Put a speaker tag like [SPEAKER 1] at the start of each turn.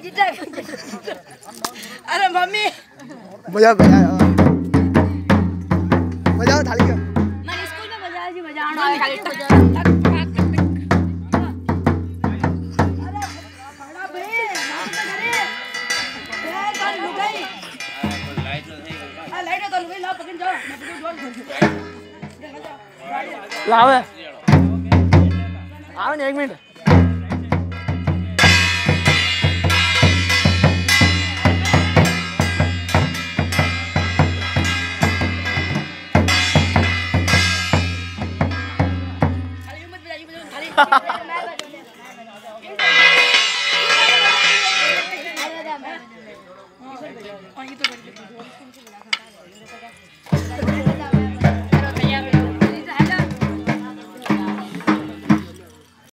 [SPEAKER 1] अरे मम्मी
[SPEAKER 2] बजाओ थाली का।
[SPEAKER 1] मैंने स्कूल में बजाया जी, बजाना है खाली टक टक टक। अरे बड़ा भाई नाम तो करे यार कल लुगाई लाइट तो लुगाई ला पकड़ जाओ मैं पकड़ जोड़
[SPEAKER 2] लाओ आओ ने 1 मिनट।
[SPEAKER 1] ये तो